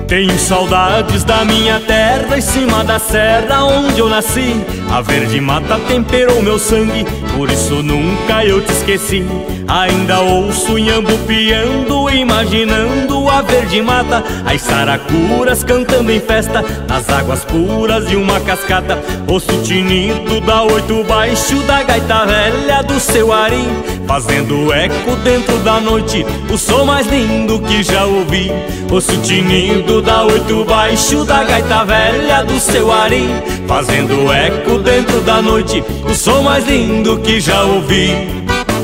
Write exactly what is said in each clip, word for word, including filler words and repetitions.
Tenho saudades da minha terra, em cima da serra onde eu nasci. A verde mata temperou meu sangue, por isso nunca eu te esqueci. Ainda ouço inhambu piando, imaginando a verde mata. As saracuras cantando em festa, nas águas puras de uma cascata. Ouço o tinido da oito baixo da gaita velha do seu ari, fazendo eco dentro da noite, o som mais lindo que já ouvi. Ouço o tinido da oito baixo da gaita velha do seu ari, fazendo eco dentro da noite, o som mais lindo que já ouvi.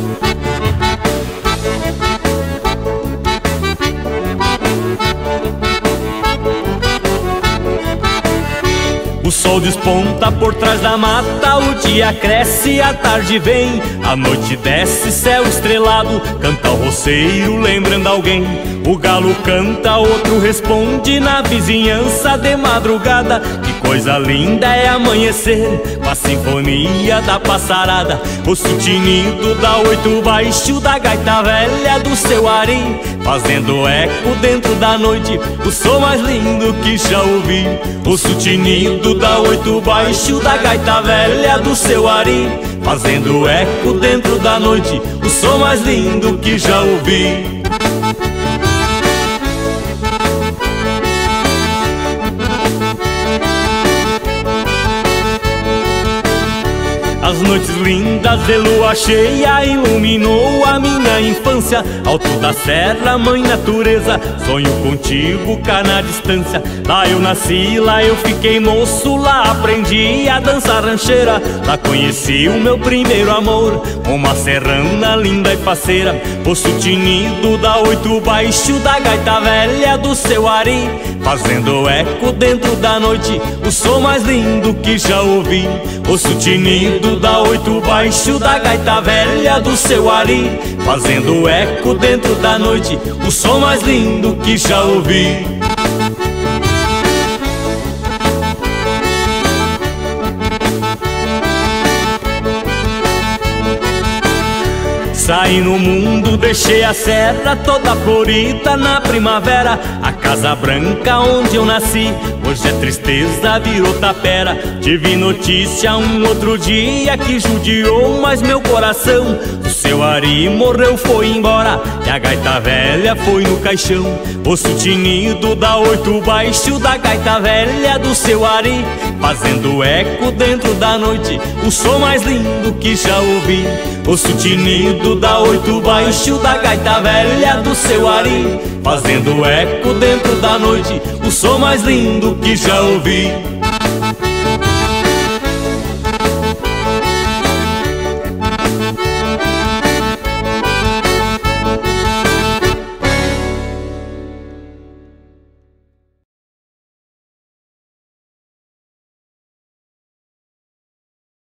O sol desponta por trás da mata, o dia cresce, a tarde vem, a noite desce, céu estrelado, canta o roceiro lembrando alguém. O galo canta, outro responde na vizinhança de madrugada. Que coisa linda é amanhecer com a sinfonia da passarada. Ouço o tinido da oito baixo da gaita velha do seu ari, fazendo eco dentro da noite, o som mais lindo que já ouvi. Ouço o tinido da oito baixo da gaita velha do seu ari, fazendo eco dentro da noite, o som mais lindo que já ouvi. As noites lindas de lua cheia iluminou a minha infância. Alto da serra, mãe natureza, sonho contigo cá na distância. Lá eu nasci, lá eu fiquei moço, lá aprendi a dançar rancheira. Lá conheci o meu primeiro amor, uma serrana linda e faceira. Ouço o tinido da oito baixo da gaita velha do seu ari, fazendo eco dentro da noite, o som mais lindo que já ouvi. Ouço o tinido da oito baixo da gaita velha do seu ari, fazendo eco dentro da noite, o som mais lindo que já ouvi. Saí no mundo, deixei a serra toda florida na primavera. A casa branca onde eu nasci, hoje é tristeza, virou tapera. Tive notícia um outro dia que judiou mais meu coração. O seu ari morreu, foi embora, e a gaita velha foi no caixão. Ouço o tinido da oito baixo da gaita velha do seu ari, fazendo eco dentro da noite, o som mais lindo que já ouvi. Ouço o tinido da oito baixo da gaita velha do seu ari, fazendo eco dentro da noite, o som mais lindo que já ouvi.